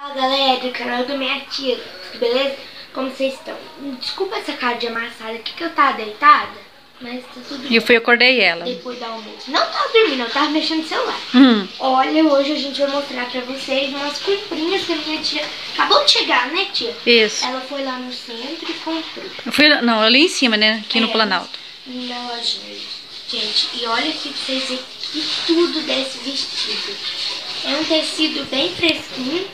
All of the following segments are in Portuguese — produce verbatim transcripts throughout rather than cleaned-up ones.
Fala galera do canal do minha tia, beleza? Como vocês estão? Desculpa essa cara de amassada aqui que eu tava deitada, mas tá tudo bem. E eu fui acordei ela. Depois da almoço. Não tava dormindo, eu tava mexendo no celular. Hum. Olha, hoje a gente vai mostrar pra vocês umas comprinhas que a minha tia acabou de chegar, né, tia? Isso. Ela foi lá no centro e comprou. Eu fui, não, ali em cima, né? Aqui é, no Planalto. Na lojinha. Gente, e olha aqui pra vocês verem que tudo desse vestido. É um tecido bem fresquinho.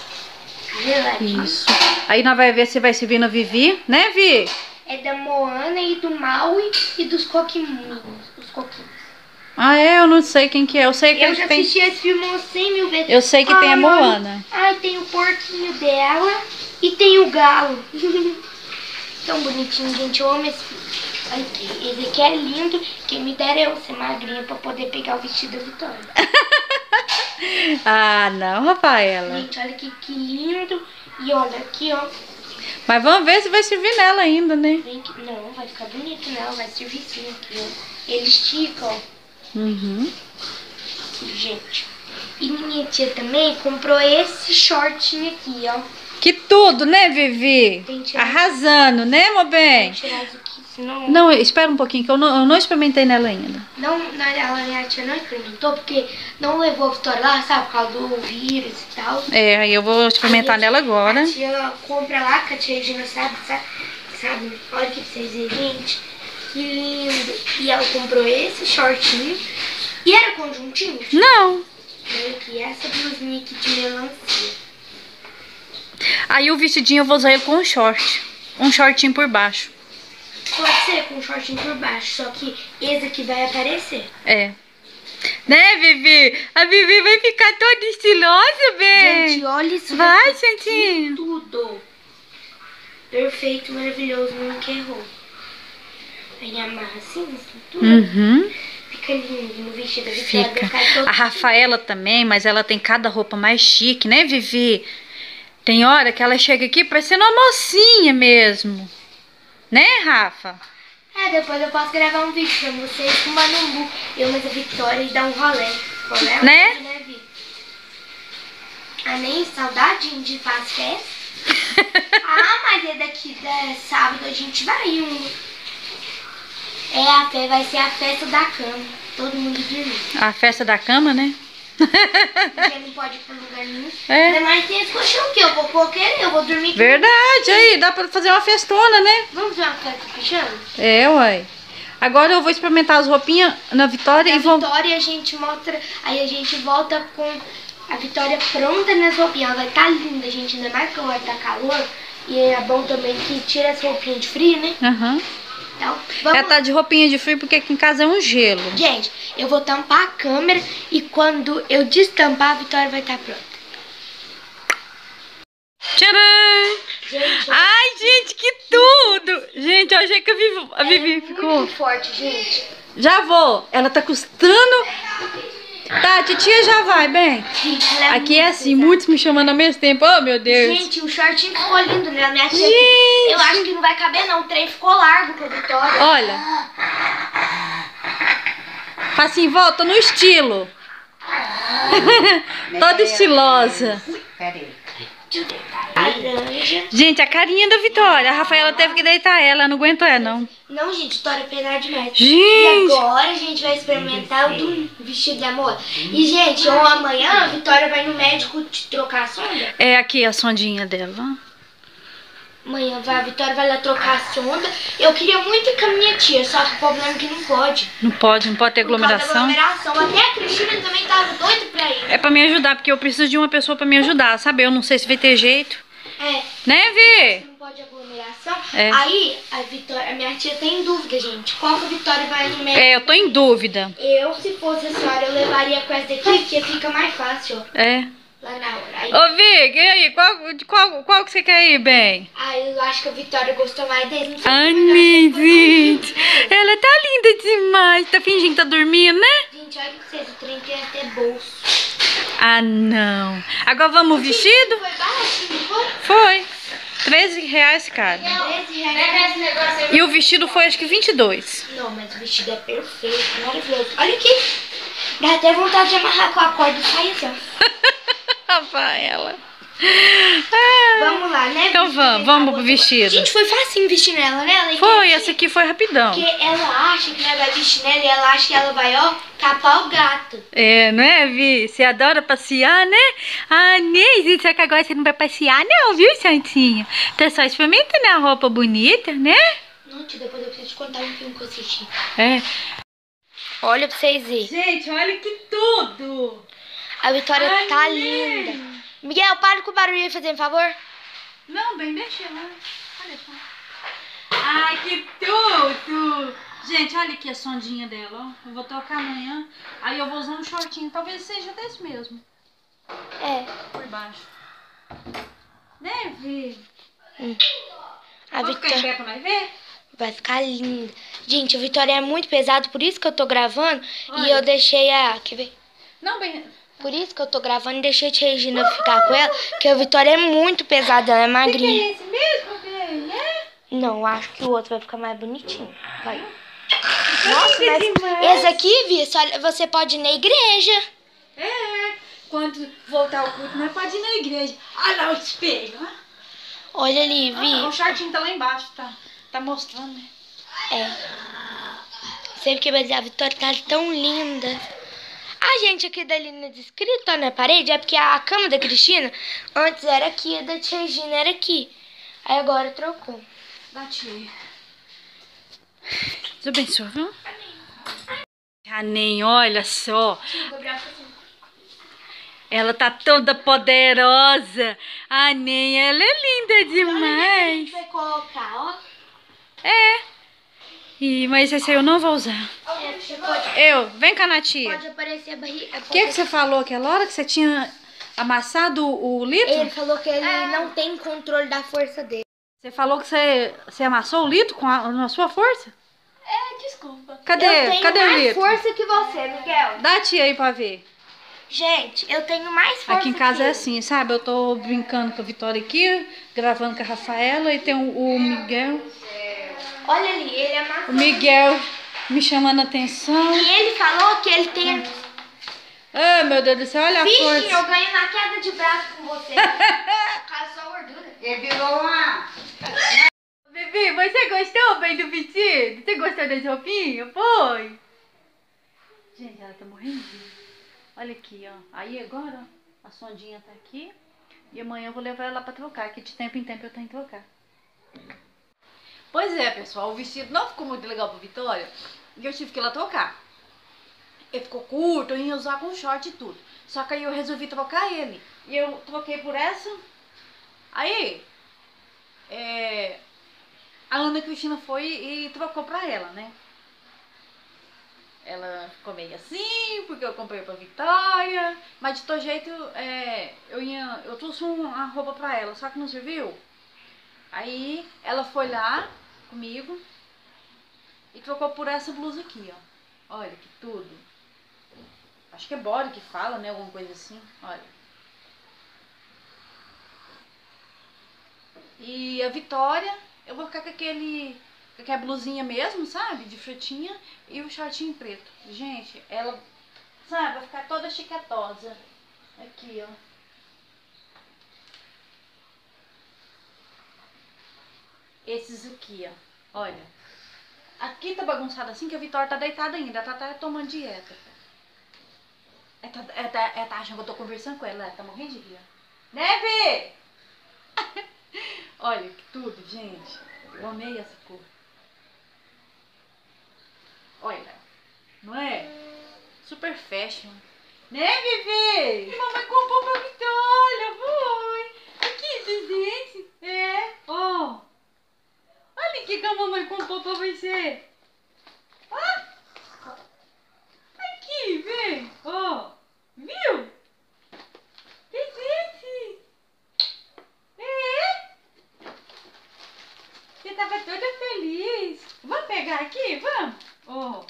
Isso. Aí nós vamos ver se vai servir no Vivi, né, Vi? É da Moana e do Maui e dos Coquiminhos. Os coquinhos. Ah, é? Eu não sei quem que é. Eu sei que Eu já tem... assisti esse filme umas cem mil vezes. Eu sei que ai, tem a Moana. Ai, ai, tem o porquinho dela e tem o galo. Tão bonitinho, gente. Eu amo esse filme. Olha aqui. Esse aqui é lindo. Quem me dera eu ser magrinha pra poder pegar o vestido da Vitória. Ah, não, Rafaela. Gente, olha aqui que lindo. E olha aqui, ó. Mas vamos ver se vai servir nela ainda, né? Vem aqui. Não, vai ficar bonito, não. Vai servir sim aqui, ó. Ele estica, ó. Uhum. Gente. E minha tia também comprou esse shortinho aqui, ó. Que tudo, né, Vivi? Tem que tirar- Arrasando, né, meu bem? Vou tirar isso aqui, senão... Não, espera um pouquinho, que eu não, eu não experimentei nela ainda. Não, não, ela, minha tia não experimentou, porque não levou a Vitória lá, sabe, por causa do vírus e tal. É, aí eu vou experimentar Aí, nela agora. A tia compra lá, que a tia Regina sabe, sabe, sabe? Olha aqui pra vocês verem, gente. Que lindo. E ela comprou esse shortinho. E era conjuntinho? Não. Olha aqui, essa blusinha aqui de melancia. Aí o vestidinho eu vou usar ele com um short. Um shortinho por baixo. Pode ser com um shortinho por baixo, só que esse aqui vai aparecer. É. Né, Vivi? A Vivi vai ficar toda estilosa, bem. Gente, olha isso. Vai, Santinho. Tudo. Perfeito, maravilhoso, nunca errou. Aí amarra assim, assim, tudo. Uhum. Fica lindo no vestido da Vitória. Fica. Vai ficar todo A Rafaela também, mas ela tem cada roupa mais chique, né, Vivi? Tem hora que ela chega aqui parecendo uma mocinha mesmo. Né, Rafa? É, depois eu posso gravar um vídeo pra vocês com uma Numbu. Eu, mas a Vitória e dar um rolê. Rolê Né? Onde, né, Vi? Ah, nem saudade de faz festa. Ah, mas é daqui da sábado a gente vai um. É, a festa vai ser a festa da cama. Todo mundo dormir. A festa da cama, né? Porque não pode ir pra lugar nenhum. É. Ainda mais tem esse colchão que eu vou colocar, eu vou dormir aqui. Verdade, aí dá pra fazer uma festona, né? Vamos ver uma festa do colchão? É, uai. Agora eu vou experimentar as roupinhas na Vitória Na e vou... Vitória a gente mostra, aí a gente volta com a Vitória pronta nas roupinhas. Ela vai estar linda, gente, ainda mais que agora tá calor. E é bom também que tira as roupinhas de frio, né? Aham. Então, vamos Ela tá de roupinha de frio porque aqui em casa é um gelo. Gente, eu vou tampar a câmera e quando eu destampar, a Vitória vai estar pronta. Tcharam! Gente, Ai, gente, que tudo! Gente, eu achei que a Vivi, a Vivi é ficou... muito forte, gente. Já vou. Ela tá custando... Tá, titia já vai, bem. Gente, ela Aqui é muito assim, pesada. muitos me chamando ao mesmo tempo. Oh, meu Deus. Gente, o shortinho ficou lindo, né? Minha tia, Gente. eu acho que não vai caber não, o trem ficou largo pra Vitória. Olha. Faz assim, volta no estilo. Toda estilosa. Laranja. Gente, a carinha da Vitória. A Rafaela teve que deitar ela, não aguentou ela, não. Não, gente, Vitória é pesada demais. Gente. E agora a gente vai experimentar o do vestido de amor. E, gente, ou amanhã a Vitória vai no médico te trocar a sonda. É aqui a sondinha dela. Amanhã vai, a Vitória vai lá trocar a sonda. Eu queria muito ir com a minha tia, só que o problema é que não pode. Não pode, não pode ter Por causa da aglomeração. aglomeração. Até a Cristina também tava doida pra ir. É pra me ajudar, porque eu preciso de uma pessoa pra me ajudar, sabe? Eu não sei se vai ter jeito. É. Né, Vi? Não pode aglomeração. É. Aí, a Vitória, a minha tia tem dúvida, gente. Qual que a Vitória vai no médico? É, eu tô em dúvida. Eu, se fosse a senhora, eu levaria com essa daqui, porque fica mais fácil, ó. É. Lá na hora. Aí, Ô, Vi, e aí? Qual, qual, qual que você quer ir, bem? aí eu acho que a Vitória gostou mais dele. Não sei Ai, se mas minha ela foi gente. tão linda, né? Ela tá linda demais. Tá fingindo que tá dormindo, né? Gente, olha que vocês, o trem tem até bolso. Ah, não. Agora vamos o vestido? Foi baratinho, foi? Foi. treze reais, cara. treze reais. E o vestido foi acho que vinte e dois. Não, mas o vestido é perfeito, maravilhoso. Olha aqui. Dá até vontade de amarrar com a corda e sair assim, ó. Rafaela. Vamos lá, né? Então vamos, vamos pro vestido. Gente, foi facinho vestir nela, né? Ela Foi, essa aqui foi rapidão. Porque ela acha que ela vai vestir nela e ela acha que ela vai, ó, capar o gato. É, não é, Vi? Você adora passear, né? Ah, Neise, só que agora você não vai passear não, viu, Santinha? Tá só experimentando a roupa bonita, né? Não, tia, depois eu preciso te contar um filme que eu assisti. É. Olha pra vocês verem. Gente, olha que tudo! A Vitória Ai, tá né? linda. Miguel, para com o barulho aí, fazer um favor. Não, bem, deixa lá. Olha só. Ai, que tudo! Gente, olha aqui a sondinha dela, ó. Eu vou trocar amanhã. Aí eu vou usar um shortinho. Talvez seja desse mesmo. É. Por baixo. Né, Vi? Hum. A Vou ficar em Vitória pé pra nós ver? vai ficar linda. Gente, a Vitória é muito pesada, por isso que eu tô gravando. Olha. E eu deixei a... Quer ver? Não, bem... Por isso que eu tô gravando e deixei a tia Regina ficar com ela. Porque a Vitória é muito pesada, ela é Você magrinha. quer esse mesmo, bem, né? Não, acho que o outro vai ficar mais bonitinho. Vai. Nossa, Nossa, mas demais. esse aqui, Vi, só você pode ir na igreja. É, quando voltar o culto, nós pode ir na igreja. Olha lá o espelho, ó. Olha ali, Vi. Ah, o shortinho tá lá embaixo, tá, tá mostrando, né? É. Sempre que vai dizer, a Vitória tá tão linda. A gente aqui da linha de escrito ó, na parede é porque a cama da Cristina antes era aqui, a da tia Regina era aqui. Aí agora trocou. Dá tia. Deus abençoe, viu? A nem, olha só. Ela tá toda poderosa. A nem, ela é linda demais. Vai colocar, ó. É. E, mas esse aí eu não vou usar. É, você pode, Eu, vem cá na tia. pode aparecer a barriga. O que, que você falou aquela hora que você tinha amassado o, o litro? Ele falou que ele não tem controle da força dele. Você falou que você, você amassou o litro com a, na sua força? É, desculpa. Cadê? Eu tenho Cadê o mais litro? força que você, Miguel. Dá a tia aí pra ver. Gente, eu tenho mais força Aqui em casa que é ele. assim, sabe? Eu tô brincando com a Vitória aqui, gravando com a Rafaela e tem o, o Miguel. Olha ali, ele amassou. O Miguel me chamando a atenção. E ele falou que ele tem... Ah, meu Deus do céu, olha a Vixe, força. eu ganho na queda de braço com você. Caso só gordura. Ele virou uma... Vivi, você gostou bem do vestido? Você gostou das roupinhas? Foi? Gente, ela tá morrendo de rir. Olha aqui, ó. Aí agora, ó, a sondinha tá aqui. E amanhã eu vou levar ela pra trocar, que de tempo em tempo eu tenho que trocar. Pois é, pessoal, o vestido não ficou muito legal pra Vitória. E eu tive que ir lá trocar. Ele ficou curto, eu ia usar com short e tudo. Só que aí eu resolvi trocar ele. E eu troquei por essa. Aí, é... a Ana Cristina foi e trocou pra ela, né? Ela ficou meio assim, porque eu comprei pra Vitória. Mas de todo jeito, é, eu, ia, eu trouxe uma roupa pra ela, só que não serviu. Aí ela foi lá comigo e trocou por essa blusa aqui, ó. Olha que tudo. Acho que é body que fala, né? Alguma coisa assim, olha. E a Vitória, eu vou ficar com aquele... com aquela blusinha mesmo, sabe? De frutinha e o shortinho preto. Gente, ela, sabe, vai ficar toda chicatosa. Aqui, ó. Esses aqui, ó. Olha. Aqui tá bagunçado assim que a Vitória tá deitada ainda. Ela tá, tá tomando dieta. Ela tá, ela, tá, ela tá achando que eu tô conversando com ela. Ela tá morrendo de rir. Né, Vê? Olha que tudo, gente. Eu amei essa cor. Olha. Não é? Super fashion. Né, Vivi? Mamãe comprou pra Vitória. Foi. Aqui, gente. É. Ó. Oh. Olha o que a mamãe comprou pra você. Ó. Aqui, vem. Ó. Viu? Gente. É. Você tava toda feliz. Vamos pegar aqui? Vamos? Ó.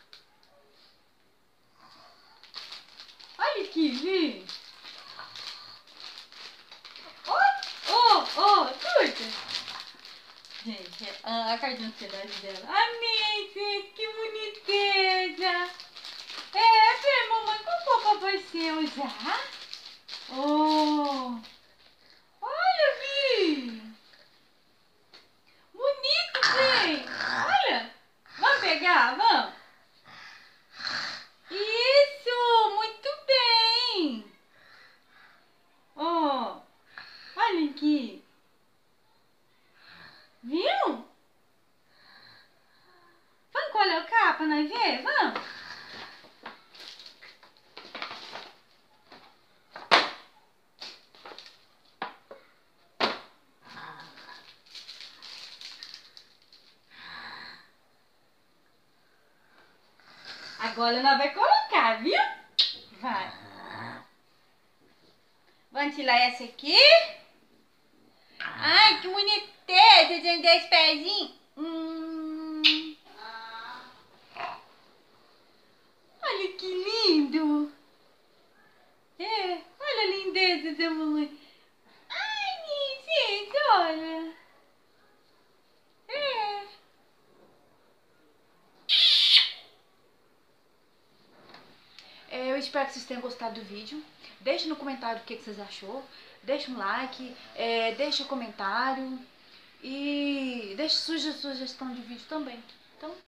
Olha aqui, Vi. Ó, ó, ó, tudo. Gente, a, a cartão de ansiedade dela. Amei, gente, que boniteza. É, Fê, mamãe comprou pra você usar. Oh. aqui. Viu? Vamos colocar pra nós ver? Vamos? Agora nós vamos colocar, viu? Vai. Vamos tirar essa aqui. Ai, que boniteza, tem dez pezinhos. Hum. Olha que lindo. É, olha a lindeza da mamãe. Ai, gente, olha. É. É, eu espero que vocês tenham gostado do vídeo. Deixe no comentário o que vocês achou. Deixe um like, é, deixe um comentário e deixe suja sugestão de vídeo também. Então,